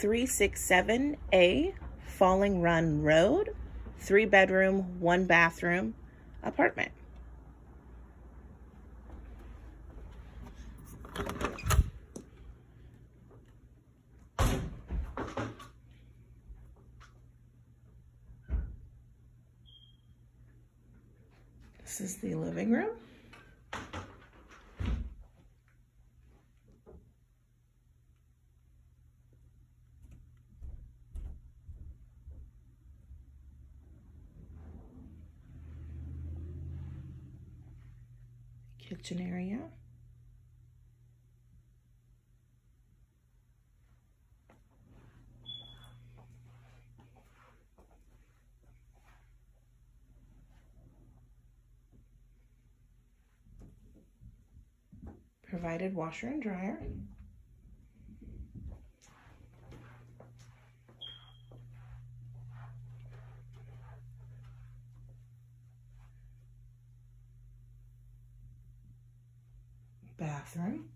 367A Falling Run Road, 3-bedroom, 1-bathroom apartment. This is the living room. Kitchen area. Provided washer and dryer. Bathroom.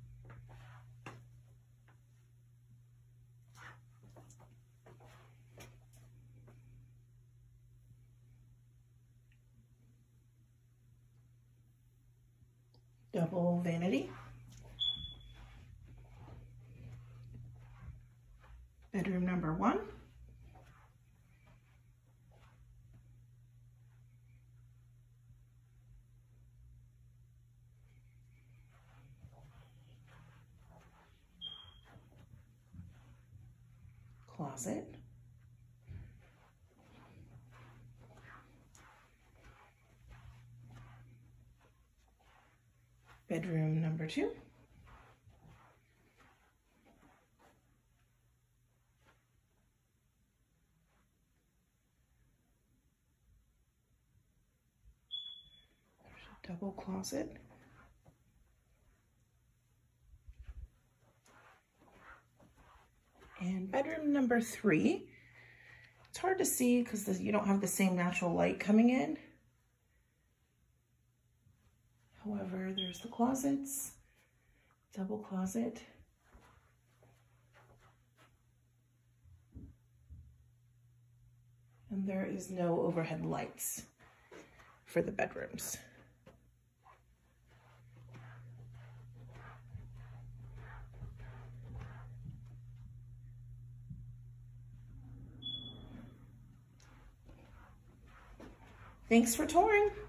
Double vanity. Bedroom number 1. Closet. Bedroom number 2. Double closet. And bedroom number 3. It's hard to see because you don't have the same natural light coming in. However, there's the closets, double closet. And there is no overhead lights for the bedrooms. Thanks for touring.